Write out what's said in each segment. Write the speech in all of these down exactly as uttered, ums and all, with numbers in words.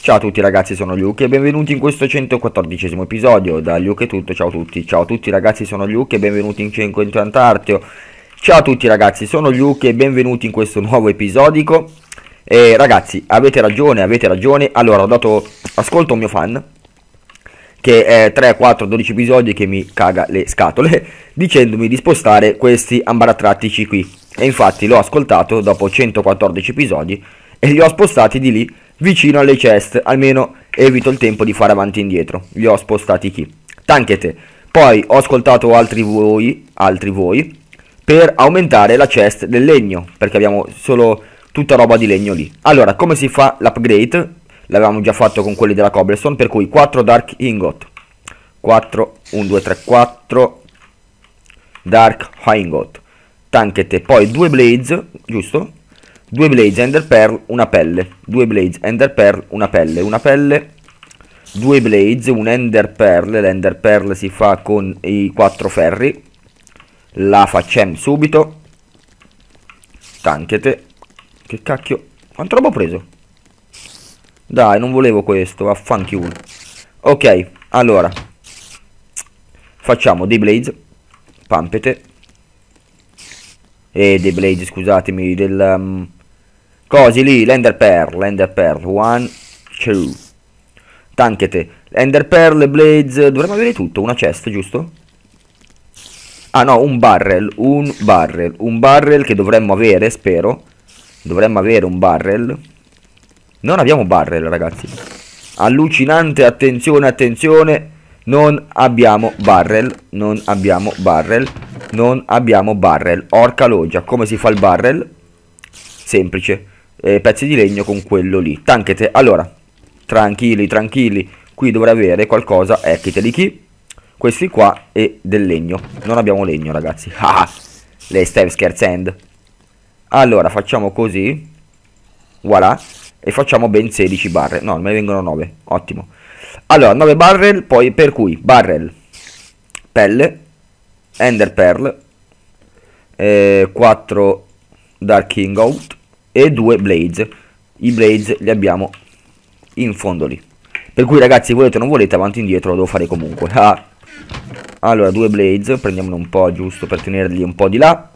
Ciao a tutti ragazzi, sono Luke e benvenuti in questo centoquattordicesimo episodio. Da Luke è tutto, ciao a tutti. Ciao a tutti ragazzi, sono Luke e benvenuti in cinquecento Arteo. Ciao a tutti ragazzi, sono Luke e benvenuti in questo nuovo episodico. E ragazzi, avete ragione, avete ragione. Allora, ho dato ascolto a un mio fan che è tre, quattro, dodici episodi che mi caga le scatole dicendomi di spostare questi ambaratrattici qui. E infatti l'ho ascoltato dopo centoquattordici episodi e li ho spostati di lì vicino alle chest, almeno evito il tempo di fare avanti e indietro. Li ho spostati qui. Tanchete. Poi ho ascoltato altri voi, altri voi per aumentare la chest del legno, perché abbiamo solo tutta roba di legno lì. Allora, come si fa l'upgrade? L'avevamo già fatto con quelli della cobblestone, per cui quattro dark ingot. quattro, uno, due, tre, quattro dark ingot. Tanchete. Poi due blades, giusto? Due blades ender pearl, una pelle. Due blades ender pearl, una pelle. Una pelle. Due blades, un ender pearl. L'ender pearl si fa con i quattro ferri. La facciamo subito. Tanchete. Che cacchio. Quanto roba ho preso? Dai, non volevo questo. Vaffanculo. Ok, allora. Facciamo dei blades. Pampete. E dei blades, scusatemi, del... Um, cosi lì, l'ender pearl, l'ender pearl, one, two. Tanchete, l'ender pearl, blades, dovremmo avere tutto, una chest, giusto? Ah no, un barrel, un barrel, un barrel che dovremmo avere, spero. Dovremmo avere un barrel. Non abbiamo barrel, ragazzi. Allucinante, attenzione, attenzione. Non abbiamo barrel, non abbiamo barrel, non abbiamo barrel. Orca loggia, come si fa il barrel? Semplice. Eh, pezzi di legno con quello lì. Tanchete, allora, tranquilli, tranquilli. Qui dovrei avere qualcosa, ecchite di chi? Questi qua e del legno. Non abbiamo legno, ragazzi. Ah, le stai scherzando. Allora, facciamo così. Voilà. E facciamo ben sedici barrel. No, me ne vengono nove. Ottimo. Allora, nove barrel, poi per cui barrel, pelle, ender pearl, eh, quattro dark ingot e due blades. I blades li abbiamo in fondo lì. Per cui ragazzi, volete o non volete, avanti e indietro lo devo fare comunque. Ah. Allora, due blades, prendiamone un po' giusto per tenerli un po' di là.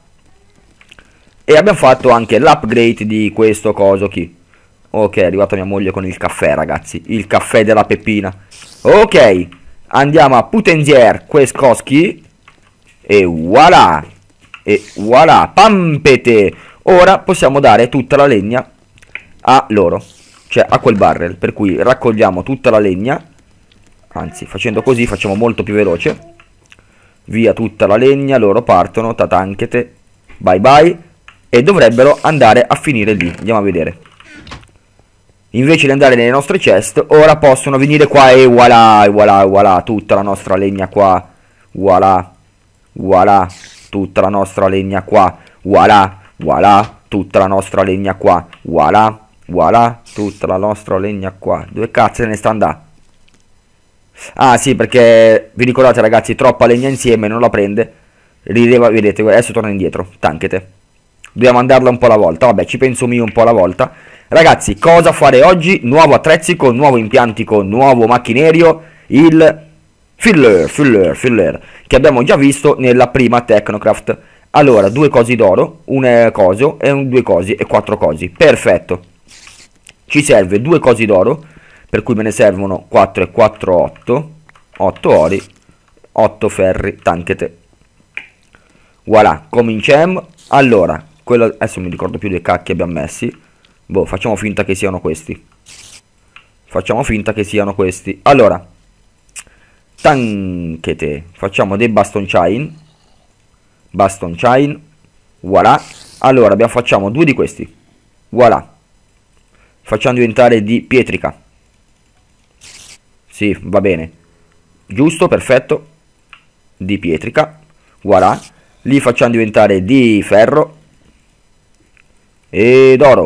E abbiamo fatto anche l'upgrade di questo coso qui. Ok, è arrivata mia moglie con il caffè, ragazzi. Il caffè della Peppina. Ok, andiamo a potenziare quest'oschi. E voilà. E voilà, pampete. Ora possiamo dare tutta la legna a loro. Cioè a quel barrel. Per cui raccogliamo tutta la legna. Anzi, facendo così facciamo molto più veloce. Via tutta la legna, loro partono. Tatanchete. Bye bye. E dovrebbero andare a finire lì. Andiamo a vedere. Invece di andare nelle nostre chest, ora possono venire qua e voilà, voilà, voilà, tutta la nostra legna qua, voilà, voilà, tutta la nostra legna qua, voilà, voilà, tutta la nostra legna qua, voilà, voilà, tutta la nostra legna qua. Dove cazzo ne sta andando? Ah sì, perché vi ricordate ragazzi, troppa legna insieme non la prende, rideva, vedete, adesso torna indietro, tanchete. Dobbiamo andarla un po' alla volta, vabbè, ci penso io un po' alla volta. Ragazzi, cosa fare oggi? Nuovo attrezzico, nuovo impiantico, nuovo macchinerio, il filler, filler, filler, che abbiamo già visto nella prima Technocraft. Allora, due cosi d'oro, un coso e un, due cosi e quattro cosi. Perfetto. Ci serve due cosi d'oro, per cui me ne servono quattro e quattro, otto. otto ori, otto ferri, tanchete. Voilà, cominciamo. Allora, quello, adesso mi ricordo più dei cacchi abbiamo messi. Boh, facciamo finta che siano questi. Facciamo finta che siano questi. Allora, tanchete. Facciamo dei baston chain. Baston chain. Voilà. Allora, abbiamo, facciamo due di questi. Voilà. Facciamo diventare di pietrica. Sì, va bene. Giusto, perfetto. Di pietrica. Voilà. Li facciamo diventare di ferro. E d'oro.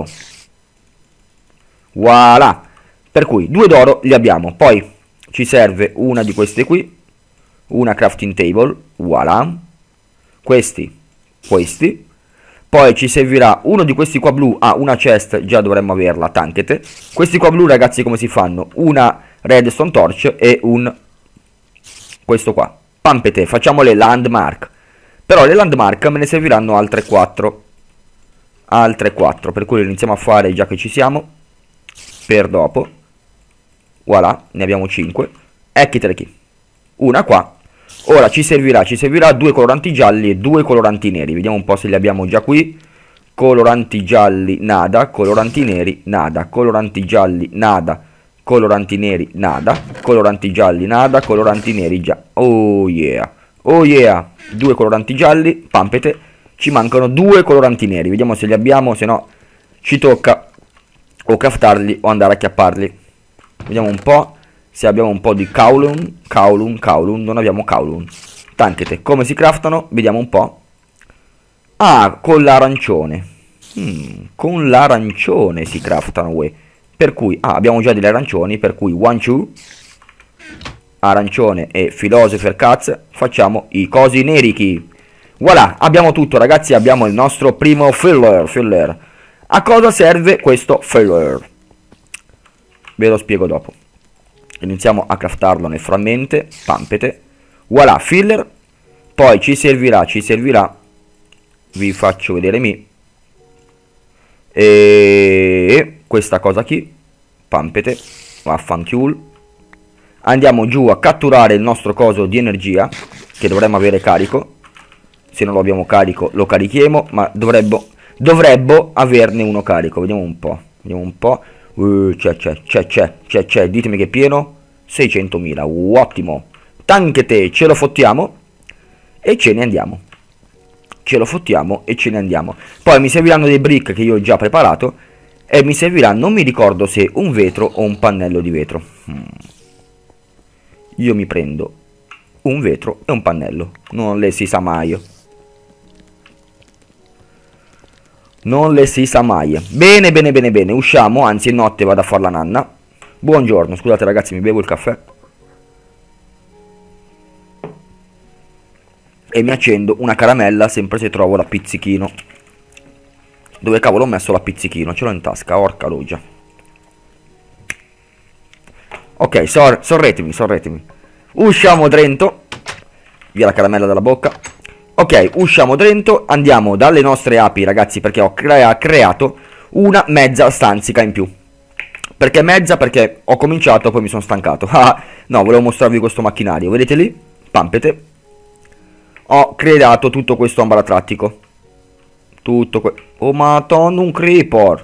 Voilà. Per cui due d'oro li abbiamo. Poi ci serve una di queste qui. Una crafting table. Voilà. Questi. Questi. Poi ci servirà uno di questi qua blu. Ah, una chest già dovremmo averla, tanchete. Questi qua blu, ragazzi, come si fanno? Una redstone torch e un... questo qua. Pampete, facciamo le landmark. Però le landmark me ne serviranno altre quattro. Altre quattro, per cui le iniziamo a fare già che ci siamo. Per dopo. Voilà, ne abbiamo cinque. Ecchitele qui. Una qua. Ora ci servirà, ci servirà due coloranti gialli e due coloranti neri. Vediamo un po' se li abbiamo già qui. Coloranti gialli, nada. Coloranti neri, nada. Coloranti gialli, nada. Coloranti neri, nada. Coloranti gialli, nada. Coloranti neri, già. Oh yeah. Oh yeah. Due coloranti gialli, pampete. Ci mancano due coloranti neri. Vediamo se li abbiamo, se no ci tocca o craftarli o andare a chiapparli. Vediamo un po'. Se abbiamo un po' di Kowloon, Kowloon, Kowloon, non abbiamo Kowloon. Tanchete, come si craftano? Vediamo un po'. Ah, con l'arancione. Hmm, con l'arancione si craftano, uè. Per cui, ah, abbiamo già degli arancioni, per cui one, two, arancione e philosopher cats, facciamo i cosi nerichi. Voilà, abbiamo tutto, ragazzi, abbiamo il nostro primo filler, filler. A cosa serve questo filler? Ve lo spiego dopo. Iniziamo a craftarlo nel frammento, pampete. Voilà, filler. Poi ci servirà, ci servirà. Vi faccio vedere mi. E questa cosa qui, pampete. Vaffanculo. Andiamo giù a catturare il nostro coso di energia, che dovremmo avere carico. Se non lo abbiamo carico lo carichiamo, ma dovrebbe, dovrebbe averne uno carico. Vediamo un po', vediamo un po'. Uh, c'è, c'è, c'è, c'è, c'è, c'è, ditemi che è pieno. seicentomila, ottimo. Tanchete, ce lo fottiamo e ce ne andiamo. Ce lo fottiamo e ce ne andiamo. Poi mi serviranno dei brick che io ho già preparato. E mi servirà, non mi ricordo se un vetro o un pannello di vetro. hmm. Io mi prendo un vetro e un pannello. Non le si sa mai. Non le si sa mai. Bene, bene, bene, bene. Usciamo, anzi è notte, vado a far la nanna. Buongiorno, scusate ragazzi, mi bevo il caffè. E mi accendo una caramella, sempre se trovo la pizzichino. Dove cavolo ho messo la pizzichino? Ce l'ho in tasca, orca loggia. Ok, sor sorretemi, sorretemi. Usciamo dentro. Via la caramella dalla bocca. Ok, usciamo dentro, andiamo dalle nostre api, ragazzi, perché ho crea creato una mezza stanzica in più. Perché mezza? Perché ho cominciato, poi mi sono stancato. Ah, no, volevo mostrarvi questo macchinario, vedete lì? Pampete. Ho creato tutto questo ambalatrattico. Tutto que... Oh, madonna, un creeper.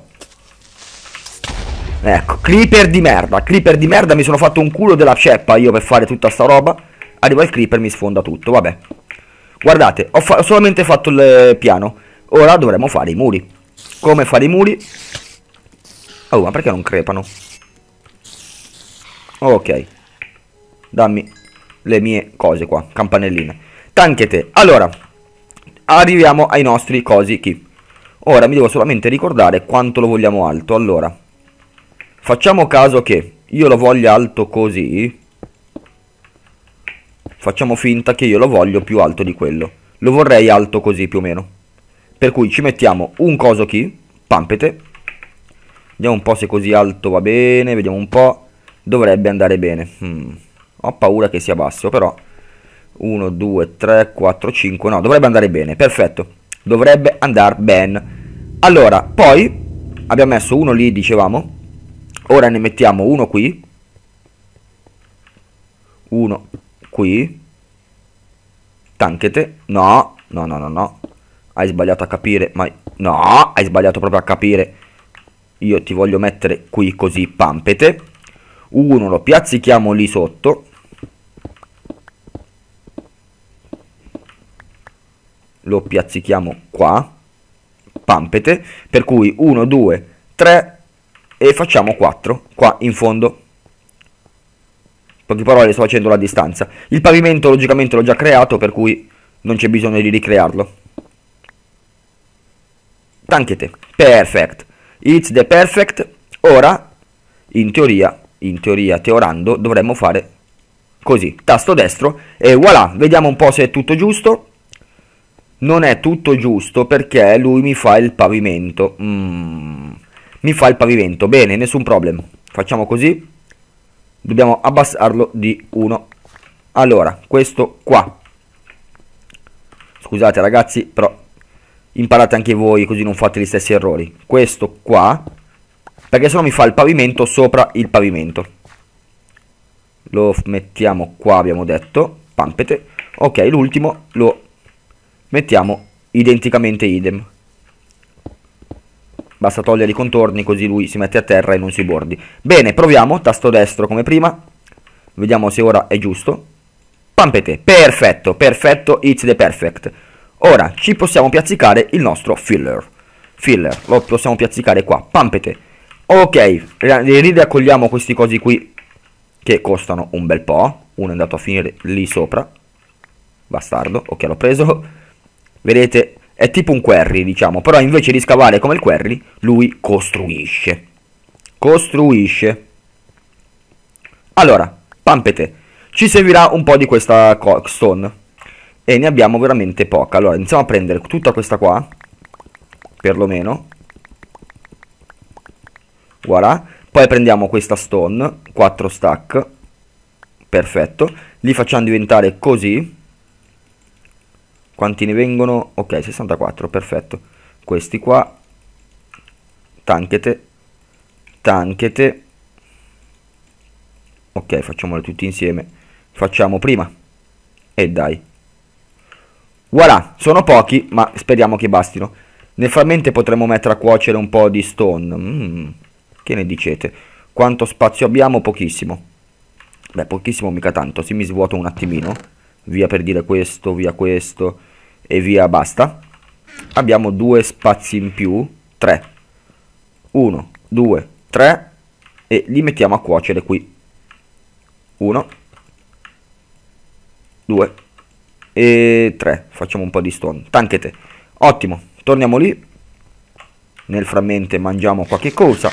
Ecco, creeper di merda, creeper di merda, mi sono fatto un culo della ceppa io per fare tutta sta roba. Arriva il creeper, mi sfonda tutto, vabbè. Guardate, ho, fa ho solamente fatto il piano. Ora dovremo fare i muri. Come fare i muri? Oh, ma perché non crepano? Ok. Dammi le mie cose qua, campanelline. Tanchete. Allora, arriviamo ai nostri cosi qui. Ora mi devo solamente ricordare quanto lo vogliamo alto. Allora, facciamo caso che io lo voglia alto così. Facciamo finta che io lo voglio più alto di quello. Lo vorrei alto così più o meno. Per cui ci mettiamo un coso qui, pampete. Vediamo un po' se così alto va bene. Vediamo un po'. Dovrebbe andare bene. hmm. Ho paura che sia basso, però uno, due, tre, quattro, cinque. No, dovrebbe andare bene, perfetto. Dovrebbe andare bene. Allora, poi abbiamo messo uno lì, dicevamo. Ora ne mettiamo uno qui. Uno qui. Tanchete. No, no, no, no, no. Hai sbagliato a capire, ma... No, hai sbagliato proprio a capire. Io ti voglio mettere qui così, pampete. Uno lo piazzichiamo lì sotto. Lo piazzichiamo qua, pampete. Per cui uno, due, tre e facciamo quattro qua in fondo. In poche parole sto facendo la distanza. Il pavimento logicamente l'ho già creato, per cui non c'è bisogno di ricrearlo. Tanchete, perfect. It's the perfect. Ora, in teoria, in teoria, teorando, dovremmo fare così. Tasto destro e voilà, vediamo un po' se è tutto giusto. non è tutto giusto perché lui mi fa il pavimento. Mm, mi fa il pavimento. Bene, nessun problema. Facciamo così. Dobbiamo abbassarlo di uno. Allora, questo qua. Scusate ragazzi, però imparate anche voi così non fate gli stessi errori. Questo qua, perché sennò mi fa il pavimento sopra il pavimento. Lo mettiamo qua, abbiamo detto. Pampete. Ok, l'ultimo lo mettiamo identicamente idem. Basta togliere i contorni così lui si mette a terra e non si bordi. Bene, proviamo, tasto destro come prima. Vediamo se ora è giusto. Pampete, perfetto, perfetto, it's the perfect. Ora ci possiamo piazzicare il nostro filler. Filler, lo possiamo piazzicare qua, pampete. Ok, riraccogliamo questi cosi qui che costano un bel po'. Uno è andato a finire lì sopra. Bastardo, ok, l'ho preso. Vedete, è tipo un query, diciamo. Però invece di scavare come il query, lui costruisce. Costruisce. Allora, pampete, ci servirà un po' di questa stone. E ne abbiamo veramente poca. Allora, iniziamo a prendere tutta questa qua. Perlomeno. Voilà. Poi prendiamo questa stone. quattro stack. Perfetto. Li facciamo diventare così. Quanti ne vengono? Ok, sessantaquattro, perfetto. Questi qua. Tanchete. Tanchete. Ok, facciamoli tutti insieme. Facciamo prima. E dai. Voilà, sono pochi, ma speriamo che bastino. Nel frammente potremmo mettere a cuocere un po' di stone. Mm, che ne dicete? Quanto spazio abbiamo? Pochissimo. Beh, pochissimo mica tanto. Se mi svuoto un attimino. Via per dire questo, via questo e via basta. Abbiamo due spazi in più. Tre. Uno, due, tre. E li mettiamo a cuocere qui. Uno. Due. E tre. Facciamo un po' di stone. Tanchete. Ottimo. Torniamo lì. Nel frammento mangiamo qualche cosa.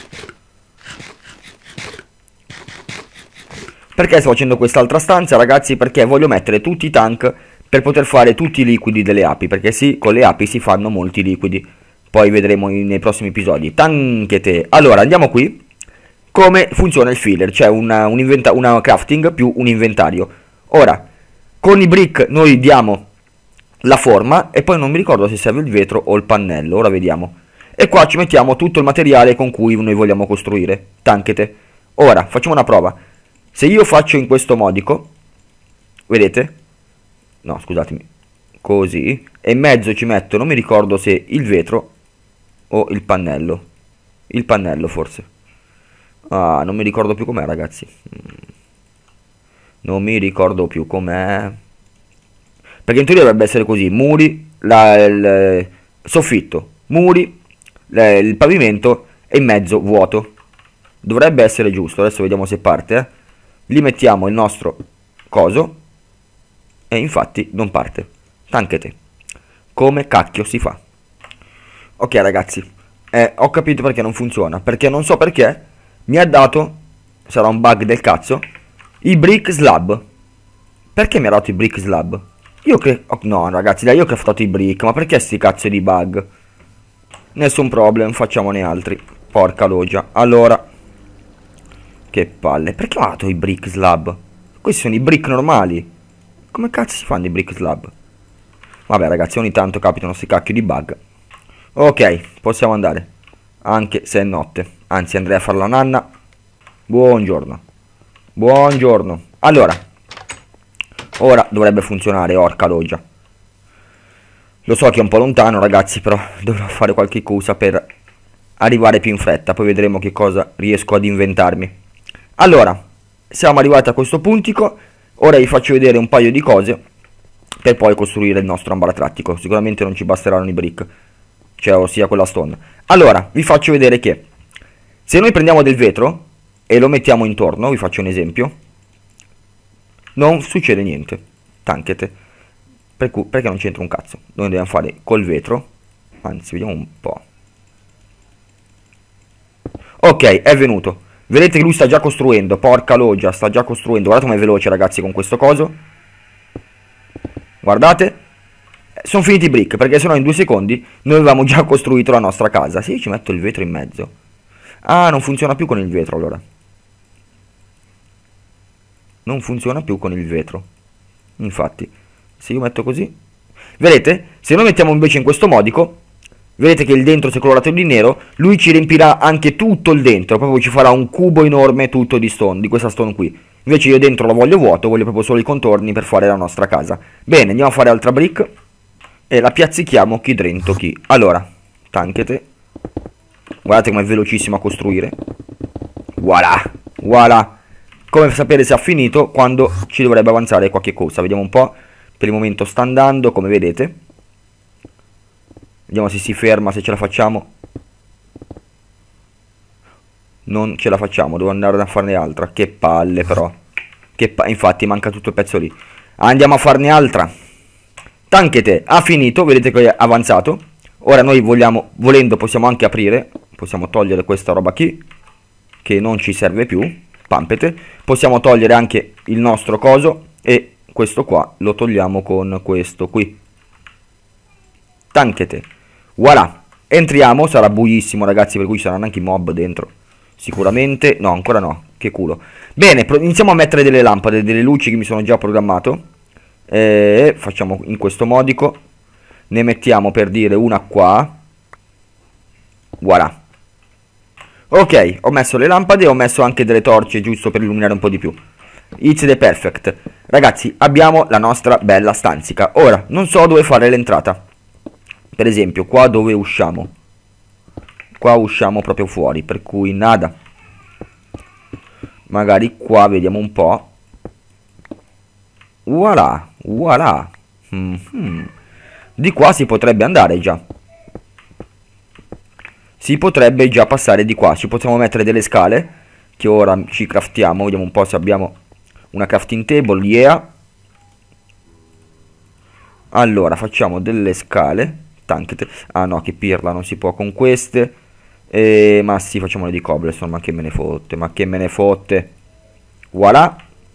Perché sto facendo quest'altra stanza, ragazzi? Perché voglio mettere tutti i tank per poter fare tutti i liquidi delle api. Perché sì, con le api si fanno molti liquidi. Poi vedremo nei prossimi episodi. Tanchete. Allora, andiamo qui. Come funziona il filler? C'è una, un una crafting più un inventario. Ora, con i brick noi diamo la forma e poi non mi ricordo se serve il vetro o il pannello. Ora vediamo. E qua ci mettiamo tutto il materiale con cui noi vogliamo costruire. Tanchete. Ora, facciamo una prova. Se io faccio in questo modico, vedete? No, scusatemi. Così. E in mezzo ci metto, non mi ricordo se il vetro o il pannello. Il pannello forse. Ah, non mi ricordo più com'è, ragazzi. Non mi ricordo più com'è. Perché in teoria dovrebbe essere così. Muri, la, il soffitto, muri, la, il pavimento e in mezzo vuoto. Dovrebbe essere giusto. Adesso vediamo se parte, eh. Li mettiamo il nostro coso. E infatti non parte. Tanchete. Come cacchio si fa? Ok ragazzi, eh, ho capito perché non funziona. Perché non so perché mi ha dato, sarà un bug del cazzo, i brick slab. Perché mi ha dato i brick slab? Io che... oh, no ragazzi, dai, io che ho fatto i brick. Ma perché sti cazzo di bug? Nessun problem, facciamone altri. Porca loggia. Allora, che palle. Perché mi ha dato i brick slab? Questi sono i brick normali. Come cazzo si fanno i brick slab? Vabbè ragazzi, ogni tanto capitano sti cacchio di bug. Ok, possiamo andare. Anche se è notte. Anzi, andrei a fare la nanna. Buongiorno. Buongiorno. Allora, ora dovrebbe funzionare, orca loggia. Lo so che è un po' lontano ragazzi, però dovrò fare qualche cosa per arrivare più in fretta. Poi vedremo che cosa riesco ad inventarmi. Allora, siamo arrivati a questo puntico. Ora vi faccio vedere un paio di cose per poi costruire il nostro ambaratrattico. Sicuramente non ci basteranno i brick, cioè ossia quella stone. Allora, vi faccio vedere che se noi prendiamo del vetro e lo mettiamo intorno, vi faccio un esempio, non succede niente. Tanchete. Per cui, perché non c'entra un cazzo. Noi dobbiamo fare col vetro. Anzi, vediamo un po'. Ok, è venuto. Vedete che lui sta già costruendo. Porca loggia, sta già costruendo. Guardate com'è veloce ragazzi con questo coso. Guardate. Sono finiti i brick, perché sennò in due secondi noi avevamo già costruito la nostra casa. Sì, ci metto il vetro in mezzo. Ah, non funziona più con il vetro allora. Non funziona più con il vetro. Infatti, se io metto così, vedete? Se noi mettiamo invece in questo modico, vedete che il dentro si è colorato di nero, lui ci riempirà anche tutto il dentro, proprio ci farà un cubo enorme tutto di stone, di questa stone qui. Invece io dentro lo voglio vuoto, voglio proprio solo i contorni per fare la nostra casa. Bene, andiamo a fare altra brick e la piazzichiamo qui dentro qui. Allora, tanchete. Guardate com'è velocissimo a costruire. Voilà, voilà. Come sapere se ha finito quando ci dovrebbe avanzare qualche cosa. Vediamo un po'. Per il momento sta andando, come vedete. Vediamo se si ferma, se ce la facciamo. Non ce la facciamo, devo andare a farne altra. Che palle però. Che pa Infatti manca tutto il pezzo lì. Andiamo a farne altra. Tanchete, ha finito, vedete che è avanzato. Ora noi vogliamo, volendo possiamo anche aprire. Possiamo togliere questa roba qui, che non ci serve più. Pampete. Possiamo togliere anche il nostro coso e questo qua lo togliamo con questo qui. Tanchete. Voilà. Entriamo, sarà buissimo ragazzi, per cui ci saranno anche i mob dentro. Sicuramente. No, ancora no. Che culo. Bene, iniziamo a mettere delle lampade, delle luci che mi sono già programmato. E facciamo in questo modico. Ne mettiamo per dire una qua. Voilà. Ok, ho messo le lampade e ho messo anche delle torce giusto per illuminare un po' di più. It's the perfect. Ragazzi, abbiamo la nostra bella stanzica. Ora, non so dove fare l'entrata. Per esempio, qua dove usciamo. Qua usciamo proprio fuori, per cui nada. Magari qua vediamo un po'. Voilà, voilà. Mm-hmm. Di qua si potrebbe andare già. Si potrebbe già passare di qua. Ci possiamo mettere delle scale che ora ci craftiamo. Vediamo un po' se abbiamo una crafting table. Yeah. Allora facciamo delle scale. Tanchete. Ah no, che pirla, non si può con queste. E... Ma sì, facciamole di cobblestone. Ma che me ne fotte. Ma che me ne fotte. Voilà.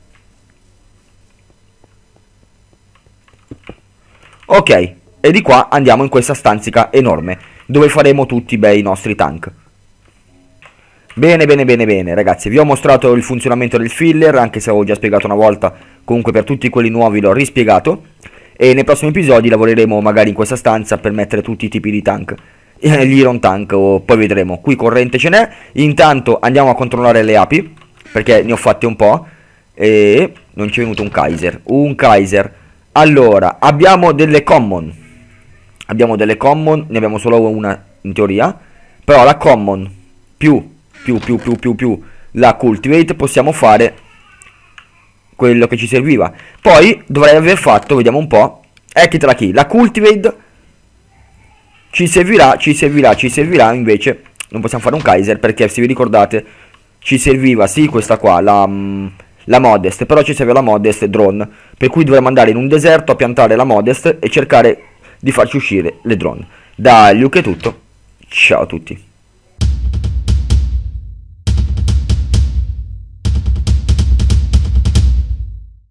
Ok. E di qua andiamo in questa stanzica enorme, dove faremo tutti i bei nostri tank. Bene, bene, bene, bene, ragazzi. Vi ho mostrato il funzionamento del filler, anche se avevo già spiegato una volta. Comunque per tutti quelli nuovi l'ho rispiegato. E nei prossimi episodi lavoreremo magari in questa stanza per mettere tutti i tipi di tank. Gli Iron Tank, o poi vedremo. Qui corrente ce n'è. Intanto andiamo a controllare le api, perché ne ho fatte un po'. E non ci è venuto un Kaiser. Un Kaiser. Allora, abbiamo delle common. Abbiamo delle common, ne abbiamo solo una in teoria. Però la common più, più, più, più, più, più la cultivate possiamo fare quello che ci serviva. Poi dovrei aver fatto, vediamo un po'. Eccitela qui, la cultivate ci servirà, ci servirà, ci servirà. Invece non possiamo fare un Kaiser perché se vi ricordate ci serviva, sì, questa qua, la, la Modest. Però ci serve la Modest drone, per cui dovremmo andare in un deserto a piantare la Modest e cercare di farci uscire le drone. Da Luke è tutto, ciao a tutti.